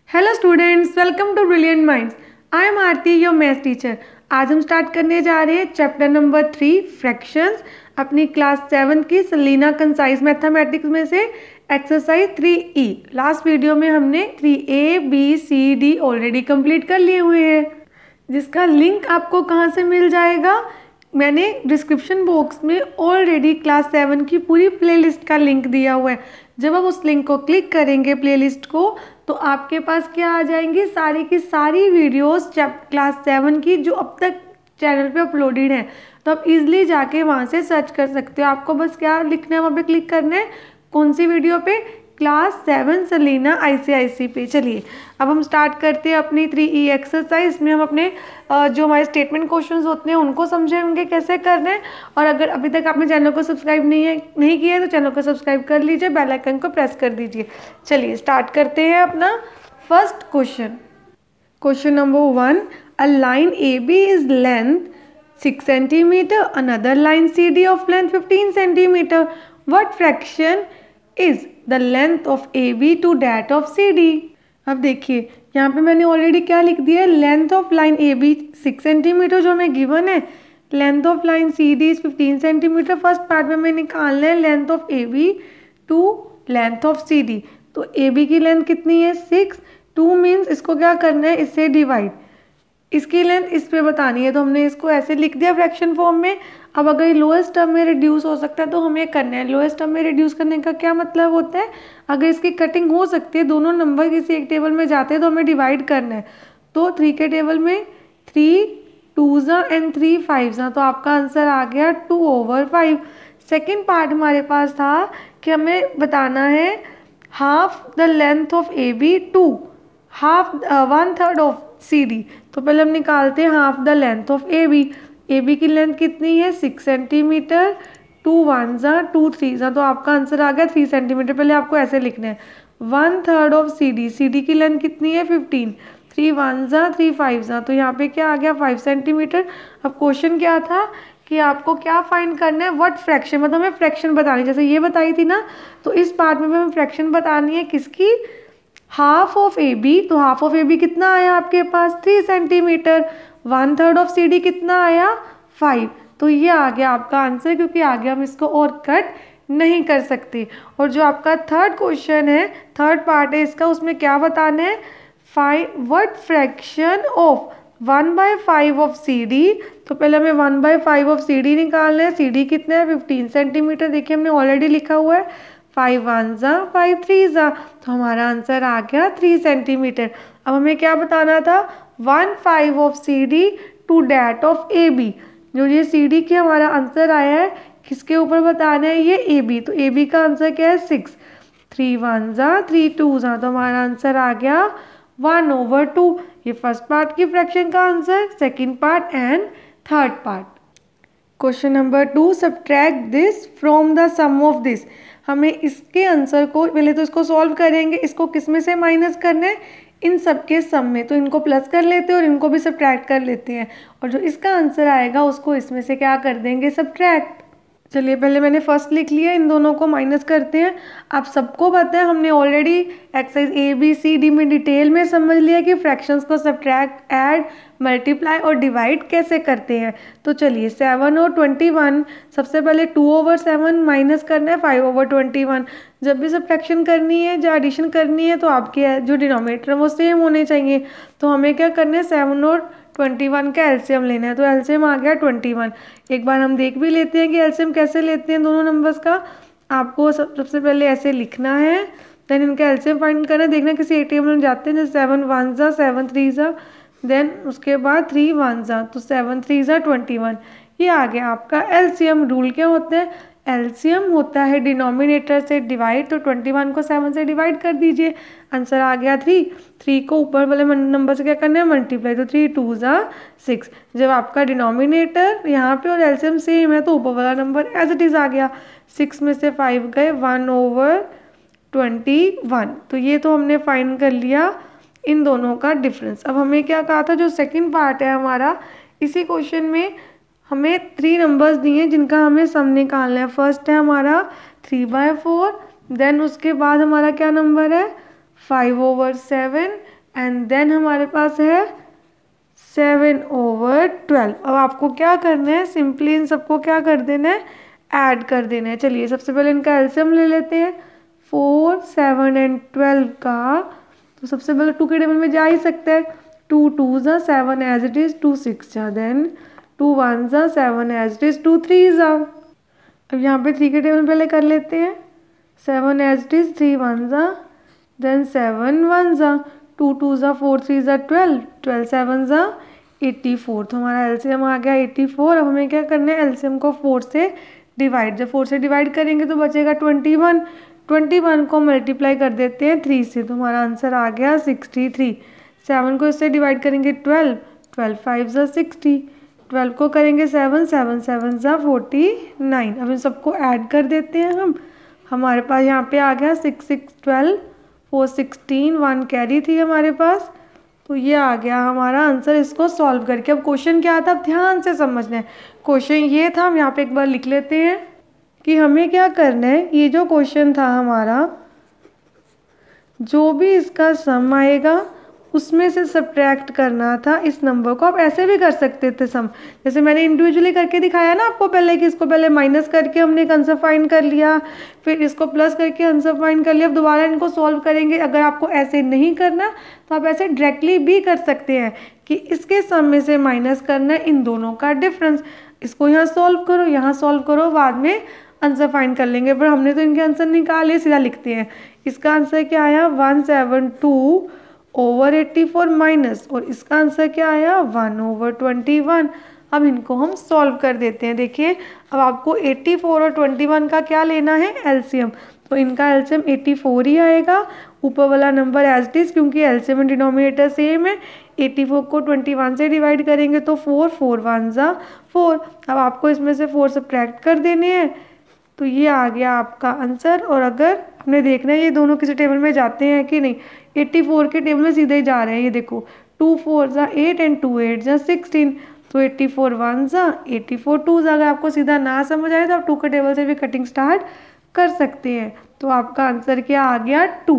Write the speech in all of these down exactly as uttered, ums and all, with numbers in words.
Hello students, welcome to Brilliant Minds. I am Aarti, your math teacher. आज हम start करने जा रहे हैं चैप्टर नंबर थ्री, फ्रैक्शंस, अपनी क्लास सेवन की सलीना कंसाइज मैथमेटिक्स में से exercise three E. Last video में हमने three A B C D already complete कर लिए हुए हैं, जिसका लिंक आपको कहाँ से मिल जाएगा। मैंने डिस्क्रिप्शन बॉक्स में ऑलरेडी क्लास सेवन की पूरी प्लेलिस्ट का लिंक दिया हुआ है। जब आप उस लिंक को क्लिक करेंगे प्लेलिस्ट को, तो आपके पास क्या आ जाएंगी, सारी की सारी वीडियोस क्लास सेवन की जो अब तक चैनल पे अपलोडेड है। तो आप इजीली जाके वहाँ से सर्च कर सकते हो। आपको बस क्या लिखना है, वहाँ पे क्लिक करना है, कौन सी वीडियो पे, क्लास सेवन सलीना आईसीआईसी पे। चलिए अब हम स्टार्ट करते हैं अपनी थ्री ई एक्सरसाइज में। हम अपने जो हमारे स्टेटमेंट क्वेश्चंस होते हैं उनको समझेंगे कैसे करना है। और अगर अभी तक आपने चैनल को सब्सक्राइब नहीं है नहीं किया है तो चैनल को सब्सक्राइब कर लीजिए, बेल आइकन को प्रेस कर दीजिए। चलिए स्टार्ट करते हैं अपना first question. Question number one, a line A B is length six centimetre, another line C D of length fifteen centimetre. What fraction is the length of A B to that of C D. अब देखिए यहाँ पे मैंने already क्या लिख दिया है, length of line A B six centimetre जो हमें गिवन है, length of line C D is fifteen centimetre. First part में हमें निकालना है length of A B to length of C D. तो ए बी की लेंथ कितनी है, सिक्स। टू मीन्स इसको क्या करना है, इससे डिवाइड, इसकी लेंथ इस पे बतानी है। तो हमने इसको ऐसे लिख दिया फ्रैक्शन फॉर्म में। अब अगर लोएस्ट टर्म में रिड्यूस हो सकता है तो हमें करना है। लोएस्ट टर्म में रिड्यूस करने का क्या मतलब होता है, अगर इसकी कटिंग हो सकती है, दोनों नंबर किसी एक टेबल में जाते हैं तो हमें डिवाइड करना है। तो थ्री के टेबल में थ्री टू ज़ा एंड थ्री फाइव ज़ा, तो आपका आंसर आ गया two over five. Second part हमारे पास था कि हमें बताना है half the length of A B to half one third of C D. तो पहले हम निकालते हैं half the length of A B. A B की लेंथ कितनी है, सिक्स सेंटीमीटर। टू वन ज़ा टू थ्री ज़ा, तो आपका आंसर आ गया थ्री सेंटीमीटर। पहले आपको ऐसे लिखना है, one third of C D. C D की लेंथ कितनी है, फिफ्टीन। थ्री वन ज़ा थ्री फाइव ज़ा, तो यहाँ पे क्या आ गया, फाइव सेंटीमीटर। अब क्वेश्चन क्या था कि आपको क्या फाइंड करना है, व्हाट फ्रैक्शन, मतलब हमें फ्रैक्शन बतानी, जैसे ये बताई थी ना, तो इस पार्ट में हमें फ्रैक्शन बतानी है किसकी, हाफ ऑफ ए बी। तो हाफ ऑफ ए बी कितना आया आपके पास, three centimetre. One third of C D कितना आया, फाइव। तो ये आ गया आपका आंसर, क्योंकि आगे हम इसको और कट नहीं कर सकते। और जो आपका थर्ड क्वेश्चन है, थर्ड पार्ट है इसका, उसमें क्या बताना है, find what fraction of one by five of C D. तो पहले हमें one by five of C D निकालना है। सी डी कितना है, फिफ्टीन सेंटीमीटर। देखिए हमने ऑलरेडी लिखा हुआ है, फाइव वन ज़ा फाइव थ्री ज़ा, तो हमारा आंसर आ गया थ्री सेंटीमीटर। अब हमें क्या बताना था, one five of C D to that of A B. जो ये सी डी के हमारा आंसर आया है, किसके ऊपर बताना है, ये ए बी। तो ए बी का आंसर क्या है, सिक्स। थ्री वन ज़ा थ्री टू ज़ा, तो हमारा आंसर आ गया वन ओवर टू। ये फर्स्ट पार्ट की फ्रैक्शन का answer, second part and third part. Question number two, subtract this from the sum of this. हमें इसके आंसर को, पहले तो इसको सॉल्व करेंगे, इसको किस में से माइनस करना है, इन सब के सम में। तो इनको प्लस कर लेते हैं और इनको भी सब्ट्रैक्ट कर लेते हैं, और जो इसका आंसर आएगा उसको इसमें से क्या कर देंगे, सब्ट्रैक्ट। चलिए पहले मैंने फर्स्ट लिख लिया, इन दोनों को माइनस करते हैं। आप सबको पता है, हमने already exercise A B C D में डिटेल में समझ लिया कि फ्रैक्शंस को सब्ट्रैक्ट, ऐड, मल्टीप्लाई और डिवाइड कैसे करते हैं। तो चलिए सेवन और ट्वेंटी वन, सबसे पहले टू ओवर सेवन माइनस करना है फाइव ओवर ट्वेंटी वन। जब भी सब्ट्रैक्शन करनी है या एडिशन करनी है तो आपके जो डिनोमिनेटर है वो सेम होने चाहिए। तो हमें क्या करना है, सेवन और ट्वेंटी वन का एलसीएम लेना है। तो एलसीएम आ गया ट्वेंटी वन। एक बार हम देख भी लेते हैं कि एलसीएम कैसे लेते हैं दोनों नंबर्स का। आपको सब सबसे पहले ऐसे लिखना है, देन इनका एलसीएम फाइंड करना है। देखना किसी एक टेबल में जाते हैं, जैसे सेवन वन ज़ा सेवन थ्री ज़ा, देन उसके बाद थ्री वन ज़ा, तो सेवन थ्री ज़ा ट्वेंटी वन। ये आ गया आपका एलसीएम। रूल क्या होता है, एलसीएम होता है डिनोमिनेटर से डिवाइड। तो ट्वेंटी वन को सेवन से डिवाइड कर दीजिए, आंसर आ गया थ्री। थ्री को ऊपर वाले नंबर से क्या करना है, मल्टीप्लाई। तो थ्री टू ज़ा सिक्स। जब आपका डिनोमिनेटर यहाँ पे और एलसीएम सेम है तो ऊपर वाला नंबर एज इट इज़ आ गया। सिक्स में से फाइव गए, वन ओवर ट्वेंटी वन। तो ये तो हमने फाइंड कर लिया इन दोनों का डिफरेंस। अब हमें क्या कहा था, जो सेकेंड पार्ट है हमारा, इसी क्वेश्चन में हमें थ्री नंबर्स दिए हैं जिनका हमें सम निकालना है। फर्स्ट है हमारा थ्री बाय फोर, देन उसके बाद हमारा क्या नंबर है, five over seven, and then हमारे पास है सेवन ओवर ट्वेल्व। अब आपको क्या करना है, सिंपली इन सबको क्या कर देना है, ऐड कर देना है। चलिए सबसे पहले इनका एलसीएम ले लेते हैं, फोर सेवन एंड ट्वेल्व का। तो सबसे पहले टू के टेबल में जा ही सकता है, टू टू ज़ा seven as it is, two six जा, देन टू वन ज़ा seven as it is, two three ज़ा। अब यहाँ पे थ्री के टेबल पहले कर लेते हैं, seven as it is, three one ज़ा, देन सेवन वन ज़ा, टू टू ज़ा फोर, थ्री ज़ा ट्वेल्व, ट्वेल्व सेवन ज़ा एट्टी फोर। तो हमारा एलसीएम आ गया एट्टी फोर। अब हमें क्या करना है, एलसीएम को फोर से डिवाइड, जब फोर से डिवाइड करेंगे तो बचेगा ट्वेंटी वन। ट्वेंटी वन को मल्टीप्लाई कर देते हैं थ्री से, तो हमारा आंसर आ गया सिक्सटी थ्री। सेवन को इससे डिवाइड करेंगे ट्वेल्व, ट्वेल्व फाइव ज़ा सिक्सटी, ट्वेल्व को करेंगे सेवन, सेवन सेवन ज़ा फोर्टी नाइन। अब इन सबको ऐड कर देते हैं हम। हमारे पास यहाँ पे आ गया six six twelve, four sixteen, one carry थी हमारे पास। तो ये आ गया हमारा आंसर इसको सॉल्व करके। अब क्वेश्चन क्या था, अब ध्यान से समझना है। क्वेश्चन ये था, हम यहाँ पे एक बार लिख लेते हैं कि हमें क्या करना है, ये जो क्वेश्चन था हमारा, जो भी इसका सम आएगा उसमें से सब्ट्रैक्ट करना था इस नंबर को। आप ऐसे भी कर सकते थे सम, जैसे मैंने इंडिविजुअली करके दिखाया ना आपको पहले, कि इसको पहले माइनस करके हमने एक आंसर फाइंड कर लिया, फिर इसको प्लस करके आंसर फाइंड कर लिया। अब दोबारा इनको सॉल्व करेंगे। अगर आपको ऐसे नहीं करना तो आप ऐसे डायरेक्टली भी कर सकते हैं कि इसके सम में से माइनस करना है इन दोनों का डिफरेंस। इसको यहाँ सॉल्व करो, यहाँ सॉल्व करो, बाद में आंसर फाइंड कर लेंगे। पर हमने तो इनके आंसर निकाले, सीधा लिखते हैं। इसका आंसर क्या आया, one seven two over eighty four minus, और इसका आंसर क्या आया, वन ओवर ट्वेंटी वन। अब इनको हम सॉल्व कर देते हैं। देखिए अब आपको एट्टी फोर और ट्वेंटी वन का क्या लेना है, एलसीएम। तो इनका एलसीएम एट्टी फोर ही आएगा, ऊपर वाला नंबर एज इट इज, क्योंकि एलसीएम एंड डिनोमिनेटर सेम है। एट्टी फोर को ट्वेंटी वन से डिवाइड करेंगे तो फोर, फोर वन ज़ा फोर। अब आपको इसमें से फोर सब्ट्रैक्ट कर देने हैं, तो ये आ गया आपका आंसर। और अगर हमने देखना है ये दोनों किसी टेबल में जाते हैं कि नहीं, एट्टी फोर के टेबल में सीधे ही जा रहे हैं। ये देखो, टू फोर ज़ा एट एंड टू एट ज़ा सिक्सटीन, तो एट्टी फोर वन ज़ा, एट्टी फोर टू ज़ा। अगर आपको सीधा ना समझ आए तो आप टू के टेबल से भी कटिंग स्टार्ट कर सकते हैं। तो आपका आंसर क्या आ गया, two.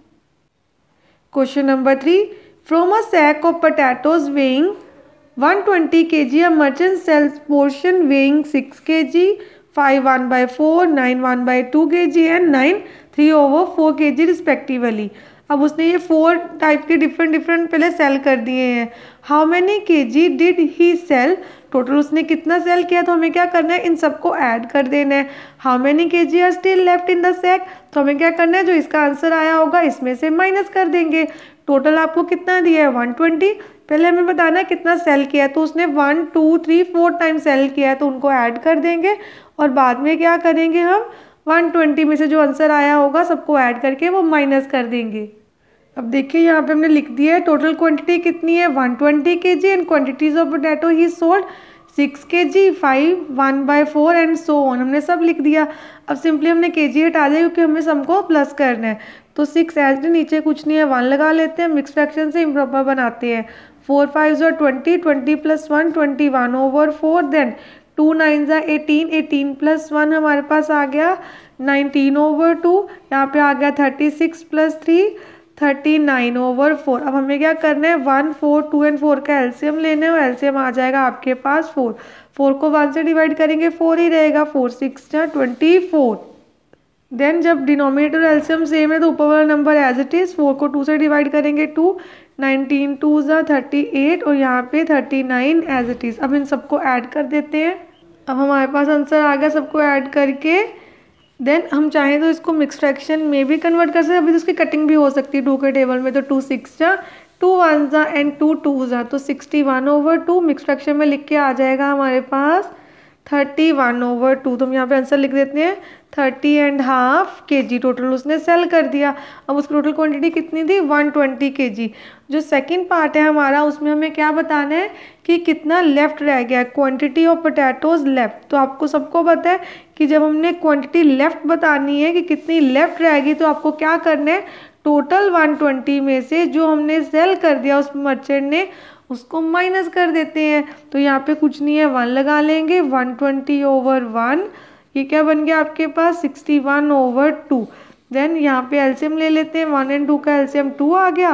Question number three, from a sack of potatoes weighing one twenty kg, a merchant sells portions weighing six kg, five one by four, nine one by two के जी and nine three over four kg respectively. अब उसने ये four type के different different पहले sell कर दिए हैं। How many के जी डिड ही सेल, टोटल उसने कितना सेल किया, तो हमें क्या करना है, इन सबको ऐड कर देना है। हाउ मैनी के G are still left in the sack, तो हमें क्या करना है, जो इसका आंसर आया होगा इसमें से माइनस कर देंगे। टोटल आपको कितना दिया है, वन ट्वेंटी। पहले हमें बताना है कितना सेल किया है, तो उसने one two three four time sell किया है, तो उनको ऐड कर देंगे। और बाद में क्या करेंगे, हम वन ट्वेंटी में से जो आंसर आया होगा सबको ऐड करके वो माइनस कर देंगे। अब देखिए यहाँ पे हमने लिख दिया है टोटल क्वांटिटी कितनी है, one twenty K ji, and quantities of potato he sold six K G, five, one by four and so on. हमने सब लिख दिया। अब सिंपली हमने के जी हटा दिया क्योंकि हमें सबको प्लस करना है। तो सिक्स एज नीचे कुछ नहीं है, वन लगा लेते हैं, मिक्स फ्रैक्शन से इम्प्रॉपर बनाते हैं। फोर फाइव जो twenty, twenty plus one, twenty one over four, then two nine ज़ा एटीन, एटीन प्लस वन हमारे पास आ गया नाइनटीन ओवर टू, यहाँ पे आ गया thirty six plus three, thirty nine over four. अब हमें क्या करना है, one four two and four का एलसीएम लेना है, और एलसीएम आ जाएगा आपके पास फोर। फोर को वन से डिवाइड करेंगे फोर ही रहेगा, फोर सिक्स जा ट्वेंटी फोर। देन जब डिनोमिनेटर एलसीएम सेम है तो ऊपर वाला number as it is, four को टू से डिवाइड करेंगे टू, नाइनटीन टू ज़ा थर्टी एट, और यहाँ पे thirty nine as it is. अब इन सबको ऐड कर देते हैं। अब हमारे पास आंसर आ गया सबको ऐड करके। देन हम चाहें तो इसको मिक्स फ्रैक्शन में भी कन्वर्ट कर सकते हैं, अभी तो इसकी कटिंग भी हो सकती है टू के टेबल में। तो टू सिक्स जा, टू वन ज़ा एंड टू टू ज़ा, तो sixty one over two mix fraction में लिख के आ जाएगा हमारे पास थर्टी वन ओवर टू। तो हम यहाँ पे आंसर लिख देते हैं थर्टी एंड हाफ के जी। टोटल उसने सेल कर दिया। अब उसकी टोटल क्वांटिटी कितनी थी, वन ट्वेंटी के जी। जो सेकंड पार्ट है हमारा, उसमें हमें क्या बताना है कि कितना लेफ्ट रह गया, क्वांटिटी ऑफ पोटैटोज लेफ्ट। तो आपको सबको पता है कि जब हमने क्वांटिटी लेफ्ट बतानी है कि कितनी लेफ्ट रहेगी, तो आपको क्या करना है, टोटल वन ट्वेंटी में से जो हमने सेल कर दिया उस मर्चेंट ने, उसको माइनस कर देते हैं। तो यहाँ पे कुछ नहीं है, वन लगा लेंगे, वन ट्वेंटी ओवर वन, ये क्या बन गया आपके पास, sixty one over two. Then यहाँ पे एलसीएम ले लेते हैं, वन एंड टू का एलसीएम टू आ गया,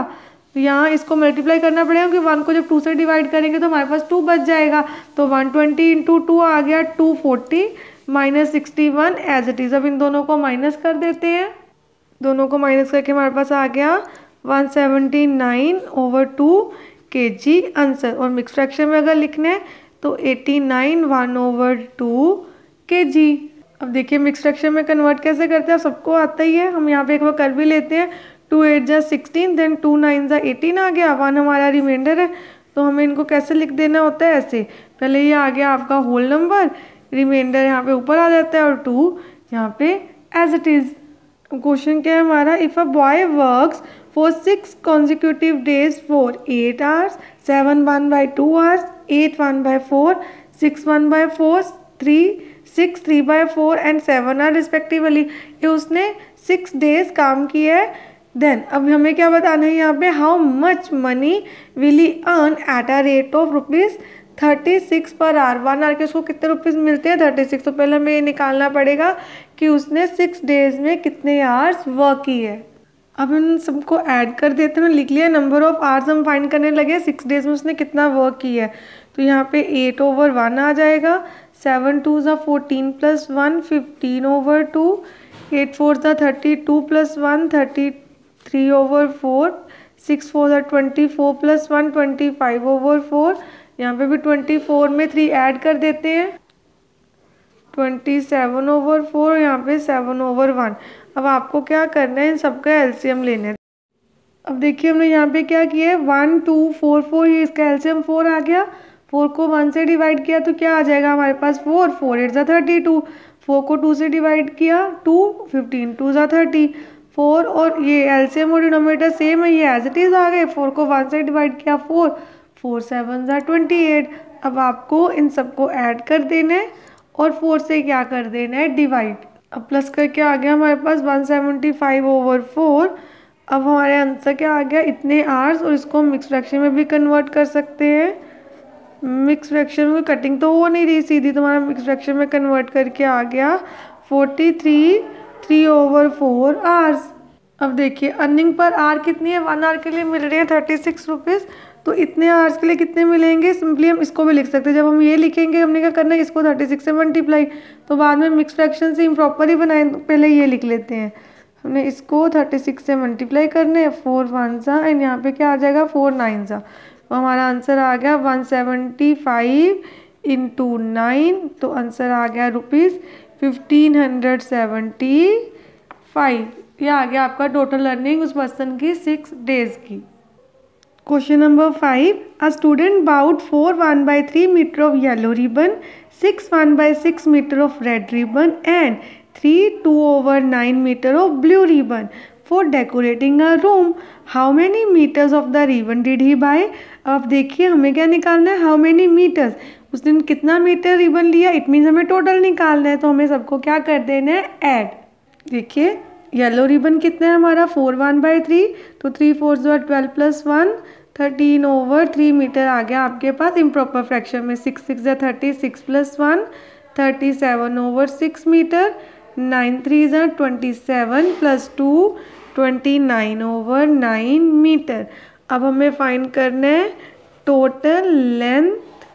तो यहाँ इसको मल्टीप्लाई करना पड़ेगा क्योंकि वन को जब टू से डिवाइड करेंगे तो हमारे पास टू बच जाएगा। तो वन ट्वेंटी इंटू टू आ गया two forty minus sixty one as it is. अब इन दोनों को माइनस कर देते हैं, दोनों को माइनस करके हमारे पास आ गया one seventy nine over two के जी आंसर। और मिक्स फ्रैक्शन में अगर लिखना है तो eighty nine one over two के जी। अब देखिए मिक्स फ्रैक्शन में कन्वर्ट कैसे करते हैं, सबको आता ही है। हम यहाँ पे एक बार कर भी लेते हैं। टू एट जा सिक्सटीन, देन टू नाइन जा एटीन आ गया, वन हमारा रिमाइंडर है। तो हमें इनको कैसे लिख देना होता है, ऐसे। पहले ये आ गया आपका होल नंबर, रिमाइंडर यहाँ पे ऊपर आ जाता है और टू यहाँ पे एज इट इज़। क्वेश्चन क्या है हमारा, if a boy works for six consecutive days for eight hours, seven one by two hours, eight one by four, six one by four, three six three by four and seven are respectively. ये उसने six days काम किया है। Then अब हमें क्या बताना है यहाँ पे, how much money will he earn at a rate of rupees thirty six per hour. One hour के उसको कितने रुपीज़ मिलते हैं, थर्टी सिक्स। तो पहले हमें ये निकालना पड़ेगा कि उसने सिक्स डेज में कितने आवर्स वर्क की है। अब इन सबको ऐड कर देते हैं। लिख लिया नंबर ऑफ आवर्स हम फाइंड करने लगे, सिक्स डेज में उसने कितना वर्क किया है। तो यहाँ पे एट ओवर वन आ जाएगा, सेवन टू ज़ा fourteen plus one fifteen over two, eight four ज़ा thirty two plus one thirty three over four, six four ज़ा twenty four plus one twenty five over four. यहाँ पे भी twenty four में three add कर देते हैं, ट्वेंटी सेवन ओवर फोर, यहाँ पे सेवन ओवर वन। अब आपको क्या करना है, इन सबका एलसीएम लेना है। अब देखिए हमने यहाँ पे क्या किया है, वन टू फोर फोर, ये इसका एलसीएम फोर आ गया। फोर को वन से डिवाइड किया तो क्या आ जाएगा हमारे पास, फोर, फोर एट ज़ा थर्टी टू। फोर को टू से डिवाइड किया, टू, फिफ्टीन टू ज़ा थर्टी। फोर और ये एलसीएम और डिनोमिनेटर सेम है, ये एज इट इज़ आ गए। फोर को वन से डिवाइड किया, फोर, फोर सेवन ज़ा ट्वेंटी एट। अब आपको इन सबको ऐड कर देना है और फोर से क्या कर देना है, डिवाइड। अब प्लस करके आ गया हमारे पास one seventy five over four. अब हमारे आंसर क्या आ गया, इतने आवर्स। और इसको हम मिक्स फ्रैक्शन में भी कन्वर्ट कर सकते हैं। मिक्स फ्रैक्शन में कटिंग तो हो नहीं रही सीधी, तुम्हारा मिक्स फ्रैक्शन में कन्वर्ट करके आ गया forty three three over four hours. अब देखिए अर्निंग पर आवर कितनी है, वन आवर के लिए मिल रहे हैं थर्टी सिक्स रुपीज़। तो इतने आवर्स के लिए कितने मिलेंगे, सिंपली हम इसको भी लिख सकते हैं। जब हम ये लिखेंगे हमने क्या करना है, इसको थर्टी सिक्स से मल्टीप्लाई, तो बाद में मिक्स फ्रैक्शन से इम्प्रॉपर ही बनाए। तो पहले ये लिख लेते हैं, हमने इसको थर्टी सिक्स से मल्टीप्लाई करना है, फोर वन सा एंड यहाँ पे क्या आ जाएगा, फोर नाइन सा। तो हमारा आंसर आ गया one seventy five into nine. तो आंसर आ गया rupees fifteen hundred seventy five. ये आ गया आपका टोटल अर्निंग उस पर्सन की सिक्स डेज की। Question number five, a student bought four one by three metre of yellow ribbon, six one by six metre of red ribbon and three two over nine metre of blue ribbon for decorating a room. How many metres of the ribbon did he buy. अब देखिए हमें क्या निकालना है, how many metres, उस दिन कितना metre ribbon लिया, इट मीन्स हमें टोटल निकालना है। तो हमें सबको क्या कर देना है, ऐड। देखिए येलो रिबन कितना है हमारा, फोर वन बाई थ्री, तो थ्री फोर जो twelve plus one thirteen over three metre आ गया आपके पास इम्प्रॉपर फ्रैक्शन में। सिक्स सिक्स जो thirty six plus one thirty seven over six metre, nine three जो twenty seven plus two twenty nine over nine metre. अब हमें find करना है टोटल लेंथ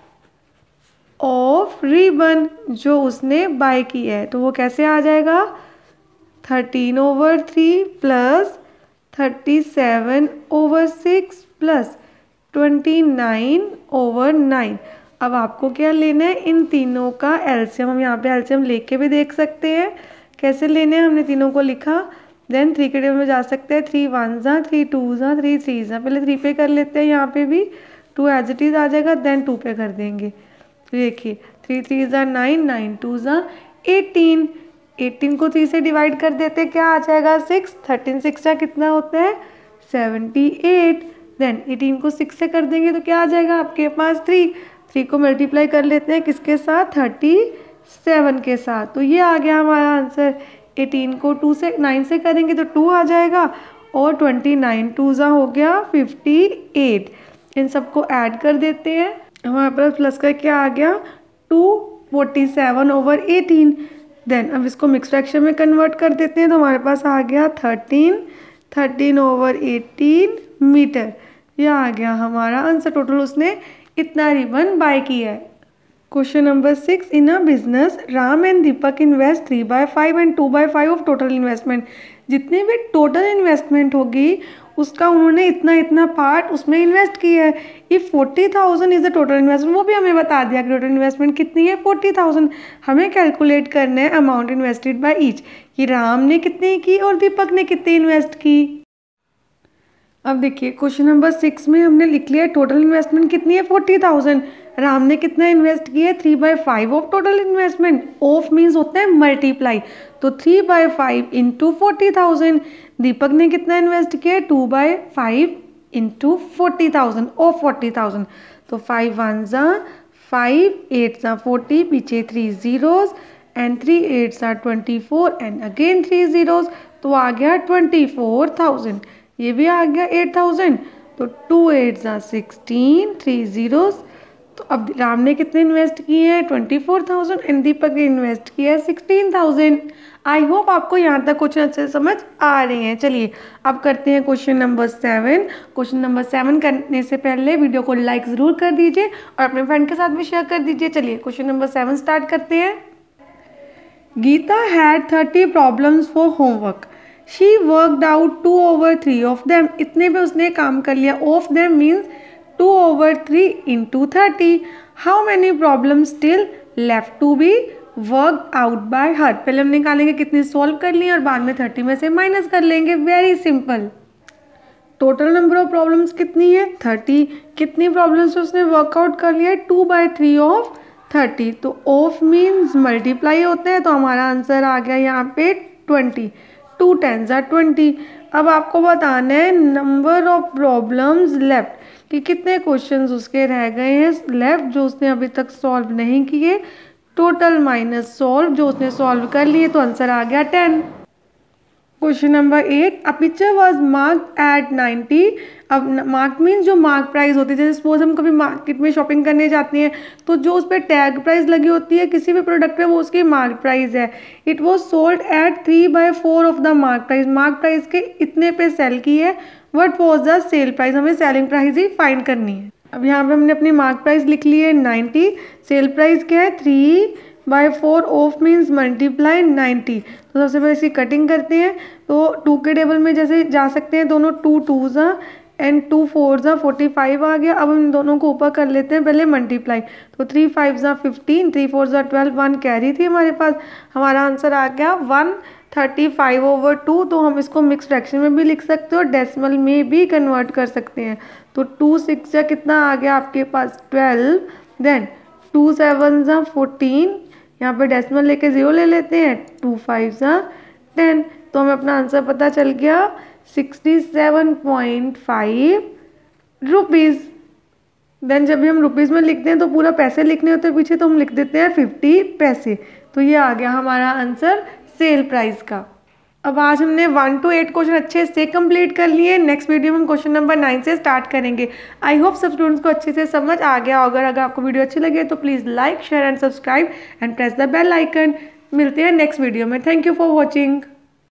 ऑफ रिबन जो उसने बाय किया है। तो वो कैसे आ जाएगा, thirteen over three plus thirty seven over six plus twenty nine over nine. अब आपको क्या लेना है, इन तीनों का एलसीएम। हम यहाँ पे एलसीएम लेके भी देख सकते हैं कैसे लेने हैं। हमने तीनों को लिखा, देन थ्री के टेबल में जा सकते हैं, थ्री वन ज़ा, थ्री टू ज़ा, थ्री थ्री ज़ा। पहले थ्री पे कर लेते हैं, यहाँ पे भी टू एज इट इज़ आ जाएगा, देन टू पे कर देंगे। तो देखिए थ्री थ्री ज़ा नाइन, नाइन टू ज़ा एटीन, एटीन को थ्री से डिवाइड कर देते हैं, क्या आ जाएगा, सिक्स, थर्टीन सिक्स का कितना होता है, सेवेंटी एट। देन एटीन को सिक्स से कर देंगे तो क्या आ जाएगा आपके पास, थ्री, थ्री को मल्टीप्लाई कर लेते हैं किसके साथ, थर्टी सेवन के साथ। तो ये आ गया हमारा आंसर। एटीन को टू से नाइन से करेंगे तो टू आ जाएगा और ट्वेंटी नाइन टू ज़ा हो गया फिफ्टी एट। इन सबको ऐड कर देते हैं, हमारे पास प्लस का क्या आ गया, two forty seven over eighteen. Then अब इसको मिक्स फ्रैक्शन में कन्वर्ट कर देते हैं तो हमारे पास आ गया thirteen, thirteen over eighteen metre. यह आ गया हमारा आंसर। टोटल उसने इतना रिबन बाय किया है। Question number six, in a business Ram and Deepak invest three by five and two by five of total investment. जितनी भी टोटल इन्वेस्टमेंट होगी उसका उन्होंने इतना इतना पार्ट उसमें इन्वेस्ट किया है। If forty thousand is the total investment, वो भी हमें बता दिया कि टोटल इन्वेस्टमेंट कितनी है, फोर्टी थाउजेंड। हमें कैलकुलेट करना है अमाउंट इन्वेस्टेड बाय ईच, कि राम ने कितनी की और दीपक ने कितनी इन्वेस्ट की। अब देखिए क्वेश्चन नंबर सिक्स में हमने लिख लिया टोटल इन्वेस्टमेंट कितनी है, फोर्टी थाउजेंड। राम ने कितना इन्वेस्ट किया है, three by five of total investment. Of means होता है मल्टीप्लाई, तो three by five into forty thousand. Deepak ने कितना इन्वेस्ट किया है, two by five into forty thousand of forty thousand. तो फाइव वन ज़ा फाइव, एट ज़ा फोर्टी, पीछे three zeros and three eight ज़ा twenty four and again three zeros, तो आ गया ट्वेंटी फोर थाउजेंड। ये भी आ गया एट थाउजेंड, तो टू एट ज़ा सिक्सटीन, थ्री जीरोज। तो अब राम ने कितने इन्वेस्ट किए हैं, twenty four thousand and Deepak ने इन्वेस्ट किया है सिक्सटीन थाउजेंड। आई होप आपको यहाँ तक क्वेश्चन अच्छे से समझ आ रहे हैं। चलिए अब करते हैं question number seven. Question number seven करने से पहले वीडियो को लाइक ज़रूर कर दीजिए और अपने फ्रेंड के साथ भी शेयर कर दीजिए। चलिए क्वेश्चन नंबर सेवन स्टार्ट करते हैं। Geeta had thirty problems for homework. She worked out two over three of them. इतने पे उसने काम कर लिया। Of them means two over three into thirty. How many problem still left to be work out by her. पहले हम निकालेंगे कितनी सॉल्व कर ली और बाद में थर्टी में से माइनस कर लेंगे। Very simple. Total number of problems कितनी है, थर्टी। कितनी प्रॉब्लम्स उसने वर्कआउट कर लिया है, two by three of thirty. तो ऑफ मीन्स मल्टीप्लाई होते हैं, तो हमारा आंसर आ गया यहाँ पे ट्वेंटी। टू टेन ज़ा ट्वेंटी। अब आपको बताना है नंबर ऑफ प्रॉब्लम्स लेफ्ट, कि कितने क्वेश्चंस उसके रह गए हैं लेफ्ट जो उसने अभी तक सॉल्व नहीं किए। टोटल माइनस सॉल्व, जो उसने सॉल्व कर लिए, तो आंसर आ गया ten. Question number eight, a picture was mark at ninety. अब मार्क मीन्स जो मार्क प्राइस होती है, जैसे सपोज हम कभी मार्केट में शॉपिंग करने जाते हैं तो जो उस पर टैग प्राइस लगी होती है किसी भी प्रोडक्ट पे, वो उसकी मार्क प्राइस है। It was sold at three by four of the mark price. Mark price के इतने पे सेल की है। What was the sale price, हमें सेलिंग प्राइस ही फाइंड करनी है। अब यहाँ पे हमने अपनी मार्क प्राइस लिख ली है नाइन्टी। सेल प्राइस क्या है, three by four of means multiply ninety. तो सबसे पहले इसकी कटिंग करते हैं। तो टू के टेबल में जैसे जा सकते हैं दोनों, टू टू ज़ा एंड टू फोर ज़ा फोर्टी फाइव आ गया। अब हम इन दोनों को ऊपर कर लेते हैं पहले मल्टीप्लाई। तो थ्री फाइव ज़ा फिफ्टीन, थ्री फोर ज़ा ट्वेल्व, वन कैरी थी हमारे पास। हमारा आंसर आ गया one thirty five over two. तो हम इसको मिक्स फ्रैक्शन में भी लिख सकते हो, डेसिमल में भी कन्वर्ट कर सकते हैं। तो टू सिक्स ज़ा कितना आ गया आपके पास, ट्वेल्व। देन टू सेवन ज़ा फोर्टीन, यहाँ पे डेसिमल लेके ज़ीरो ले लेते हैं। टू फाइव ज़ा टेन। तो हमें अपना आंसर पता चल गया sixty seven point five rupees. Then जब भी हम रुपीज़ में लिखते हैं तो पूरा पैसे लिखने होते हैं पीछे, तो हम लिख देते हैं फिफ्टी पैसे। तो ये आ गया हमारा आंसर सेल प्राइस का। अब आज हमने वन टू एट क्वेश्चन अच्छे से कंप्लीट कर लिए। नेक्स्ट वीडियो में हम क्वेश्चन नंबर नाइन से स्टार्ट करेंगे। आई होप सब स्टूडेंट्स को अच्छे से समझ आ गया होगा। अगर आपको वीडियो अच्छी लगे तो please like share and subscribe and press the bell icon. मिलते हैं नेक्स्ट वीडियो में। Thank you for watching.